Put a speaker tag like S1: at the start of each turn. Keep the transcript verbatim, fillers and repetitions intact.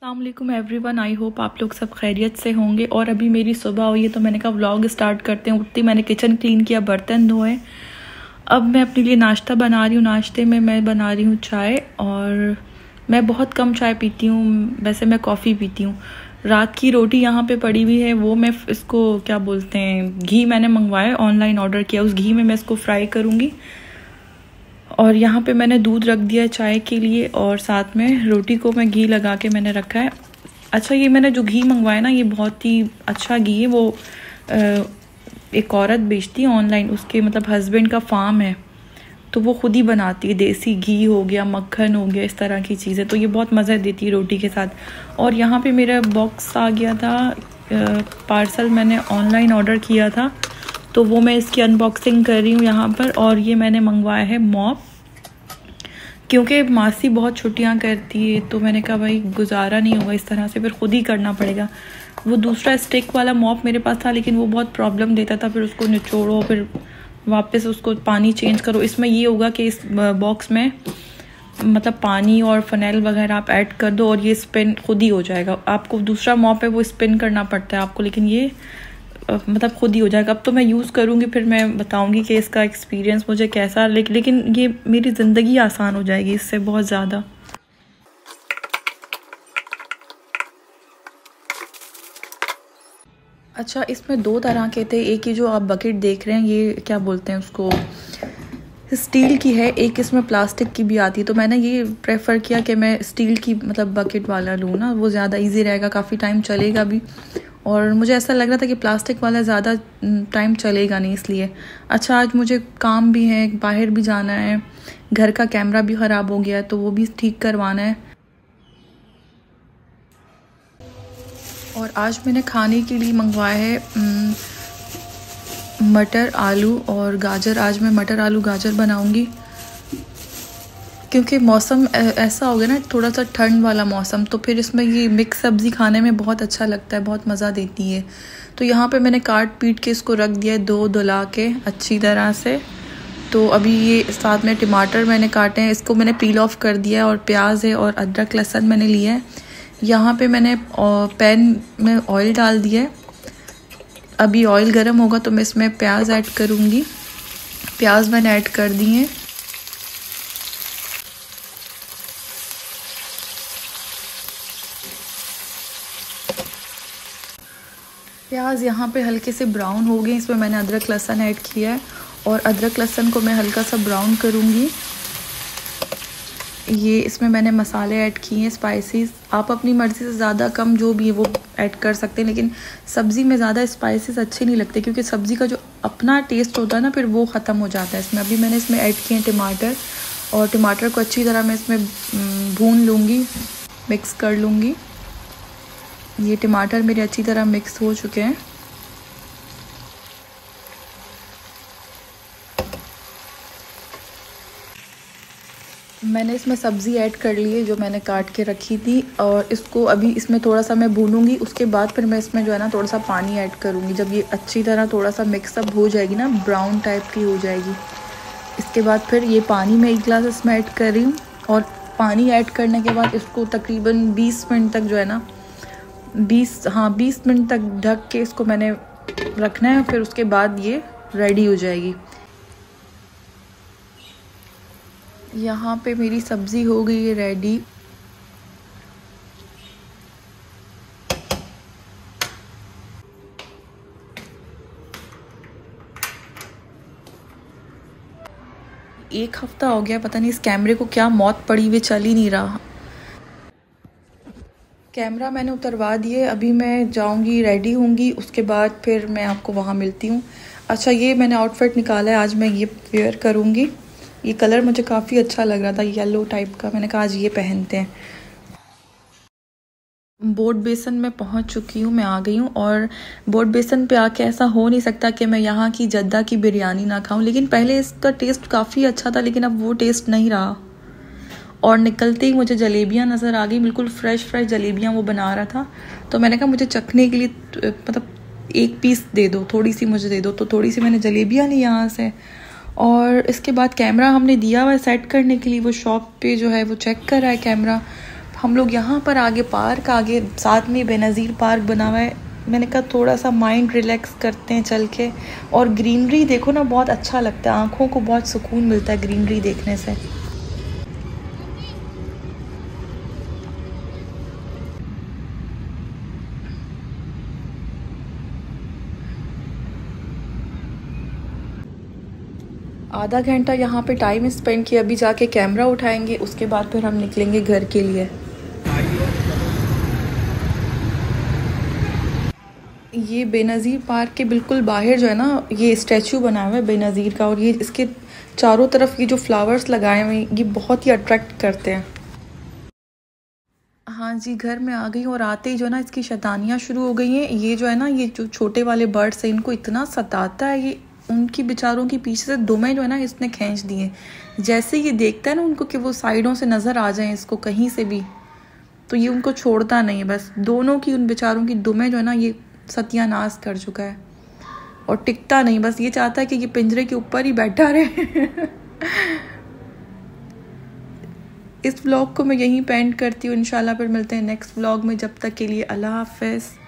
S1: अस्सलामुअलैकुम everyone, I hope आप लोग सब खैरियत से होंगे। और अभी मेरी सुबह हुई है तो मैंने कहा व्लॉग स्टार्ट करते हैं। उठती मैंने किचन क्लीन किया, बर्तन धोए। अब मैं अपने लिए नाश्ता बना रही हूँ। नाश्ते में मैं बना रही हूँ चाय, और मैं बहुत कम चाय पीती हूँ, वैसे मैं कॉफ़ी पीती हूँ। रात की रोटी यहाँ पे पड़ी हुई है, वो मैं इसको क्या बोलते हैं, घी मैंने मंगवाया, ऑनलाइन ऑर्डर किया। उस घी में मैं इसको फ्राई करूँगी। और यहाँ पे मैंने दूध रख दिया है चाय के लिए, और साथ में रोटी को मैं घी लगा के मैंने रखा है। अच्छा, ये मैंने जो घी मंगवाया ना, ये बहुत ही अच्छा घी है। वो आ, एक औरत बेचती है ऑनलाइन, उसके मतलब हस्बैंड का फार्म है, तो वो खुद ही बनाती है। देसी घी हो गया, मक्खन हो गया, इस तरह की चीज़ें, तो ये बहुत मज़ा देती है रोटी के साथ। और यहाँ पे मेरा बॉक्स आ गया था, पार्सल मैंने ऑनलाइन ऑर्डर किया था, तो वो मैं इसकी अनबॉक्सिंग कर रही हूँ यहाँ पर। और ये मैंने मंगवाया है मॉप, क्योंकि मासी बहुत छुट्टियाँ करती है, तो मैंने कहा भाई गुजारा नहीं होगा इस तरह से, फिर खुद ही करना पड़ेगा। वो दूसरा स्टिक वाला मॉप मेरे पास था, लेकिन वो बहुत प्रॉब्लम देता था, फिर उसको निचोड़ो, फिर वापस उसको पानी चेंज करो। इसमें ये होगा कि इस बॉक्स में मतलब पानी और फनेल वगैरह आप ऐड कर दो और ये स्पिन खुद ही हो जाएगा। आपको दूसरा मॉप है वो स्पिन करना पड़ता है आपको, लेकिन ये मतलब खुद ही हो जाएगा। अब तो मैं यूज़ करूँगी, फिर मैं बताऊँगी कि इसका एक्सपीरियंस मुझे कैसा, लेकिन लेकिन ये मेरी ज़िंदगी आसान हो जाएगी इससे बहुत ज़्यादा। अच्छा, इसमें दो तरह के थे। एक ही जो आप बकेट देख रहे हैं, ये क्या बोलते हैं उसको, स्टील की है। एक इसमें प्लास्टिक की भी आती है, तो मैंने ये प्रेफर किया कि मैं स्टील की मतलब बकेट वाला लूँ ना, वो ज़्यादा इजी रहेगा, काफ़ी टाइम चलेगा भी। और मुझे ऐसा लग रहा था कि प्लास्टिक वाला ज़्यादा टाइम चलेगा नहीं, इसलिए। अच्छा, आज मुझे काम भी है, बाहर भी जाना है, घर का कैमरा भी ख़राब हो गया है, तो वो भी ठीक करवाना है। और आज मैंने खाने के लिए मंगवाया है मटर आलू और गाजर। आज मैं मटर आलू गाजर बनाऊंगी, क्योंकि मौसम ऐसा हो गया ना, थोड़ा सा ठंड वाला मौसम, तो फिर इसमें ये मिक्स सब्ज़ी खाने में बहुत अच्छा लगता है, बहुत मज़ा देती है। तो यहाँ पे मैंने काट पीट के इसको रख दिया है, दो धुला के अच्छी तरह से। तो अभी ये साथ में टमाटर मैंने काटे हैं, इसको मैंने पील ऑफ कर दिया है, और प्याज है और अदरक लहसुन मैंने लिया है। यहाँ पे मैंने पैन में ऑयल डाल दिया है। अभी ऑयल गर्म होगा तो मैं इसमें प्याज ऐड करूँगी। प्याज मैंने ऐड कर दी है। प्याज यहाँ पे हल्के से ब्राउन हो गए, इसमें मैंने अदरक लहसुन ऐड किया है, और अदरक लहसुन को मैं हल्का सा ब्राउन करूँगी। ये इसमें मैंने मसाले ऐड किए हैं, स्पाइसेस। आप अपनी मर्ज़ी से ज़्यादा कम जो भी है वो ऐड कर सकते हैं, लेकिन सब्ज़ी में ज़्यादा स्पाइसेस अच्छे नहीं लगते, क्योंकि सब्ज़ी का जो अपना टेस्ट होता है ना, फिर वो ख़त्म हो जाता है इसमें। अभी मैंने इसमें ऐड किए हैं टमाटर, और टमाटर को अच्छी तरह मैं इसमें भून लूँगी, मिक्स कर लूँगी। ये टमाटर मेरे अच्छी तरह मिक्स हो चुके हैं। मैंने इसमें सब्ज़ी ऐड कर ली है जो मैंने काट के रखी थी, और इसको अभी इसमें थोड़ा सा मैं भूनूंगी। उसके बाद फिर मैं इसमें जो है ना थोड़ा सा पानी ऐड करूँगी। जब ये अच्छी तरह थोड़ा सा मिक्सअप हो जाएगी ना, ब्राउन टाइप की हो जाएगी, इसके बाद फिर ये पानी मैं एक गिलास इसमें ऐड कर रही हूँ। और पानी ऐड करने के बाद इसको तकरीबन बीस मिनट तक जो है ना, बीस हाँ बीस मिनट तक ढक के इसको मैंने रखना है। फिर उसके बाद ये रेडी हो जाएगी। यहाँ पे मेरी सब्ज़ी हो गई है रेडी। एक हफ्ता हो गया, पता नहीं इस कैमरे को क्या मौत पड़ी हुई, चल ही नहीं रहा। कैमरा मैंने उतरवा दिए, अभी मैं जाऊंगी, रेडी होंगी, उसके बाद फिर मैं आपको वहाँ मिलती हूँ। अच्छा, ये मैंने आउटफिट निकाला है, आज मैं ये वेयर करूँगी। ये कलर मुझे काफ़ी अच्छा लग रहा था, येलो टाइप का, मैंने कहा आज ये पहनते हैं। बोट बेसन में पहुंच चुकी हूँ, मैं आ गई हूँ। और बोट बेसन पे आके ऐसा हो नहीं सकता कि मैं यहाँ की जद्दा की बिरयानी ना खाऊं, लेकिन पहले इसका टेस्ट काफ़ी अच्छा था, लेकिन अब वो टेस्ट नहीं रहा। और निकलते ही मुझे जलेबियाँ नज़र आ गई, बिल्कुल फ्रेश फ्रेश जलेबियाँ वो बना रहा था। तो मैंने कहा मुझे चखने के लिए मतलब एक पीस दे दो, थोड़ी सी मुझे दे दो। तो थोड़ी सी मैंने जलेबियाँ ली यहाँ से। और इसके बाद कैमरा हमने दिया हुआ है सेट करने के लिए, वो शॉप पे जो है वो चेक कर रहा है कैमरा। हम लोग यहाँ पर आगे पार्क आगे साथ में बेनज़ीर पार्क बना हुआ है। मैंने कहा थोड़ा सा माइंड रिलैक्स करते हैं चल के। और ग्रीनरी देखो ना, बहुत अच्छा लगता है, आँखों को बहुत सुकून मिलता है ग्रीनरी देखने से। आधा घंटा यहाँ पे टाइम स्पेंड किया, अभी जाके कैमरा उठाएंगे, उसके बाद फिर हम निकलेंगे घर के लिए। ये बेनज़ीर पार्क के बिल्कुल बाहर जो है ना, ये स्टैचू बना हुआ है बेनज़ीर का, और ये इसके चारों तरफ ये जो फ्लावर्स लगाए हुए हैं ये बहुत ही अट्रैक्ट करते हैं। हाँ जी, घर में आ गई और आते ही जो है ना इसकी शैतानियाँ शुरू हो गई हैं। ये जो है ना, ये जो छोटे वाले बर्ड्स हैं इनको इतना सताता है ये, उनकी बेचारों की पीछे से दुमें जो है ना इसने खींच दिए। जैसे ये देखता है ना उनको कि वो साइडों से नज़र आ जाएं इसको कहीं से भी, तो ये उनको छोड़ता नहीं है। बस दोनों की उन बेचारों की दुमें जो है ना ये सत्यानाश कर चुका है और टिकता नहीं, बस ये चाहता है कि ये पिंजरे के ऊपर ही बैठा रहे। इस व्लॉग को मैं यहीं पेंड करती हूँ। इंशाल्लाह फिर मिलते हैं नेक्स्ट व्लॉग में। जब तक के लिए अल्लाह हाफ़िज़।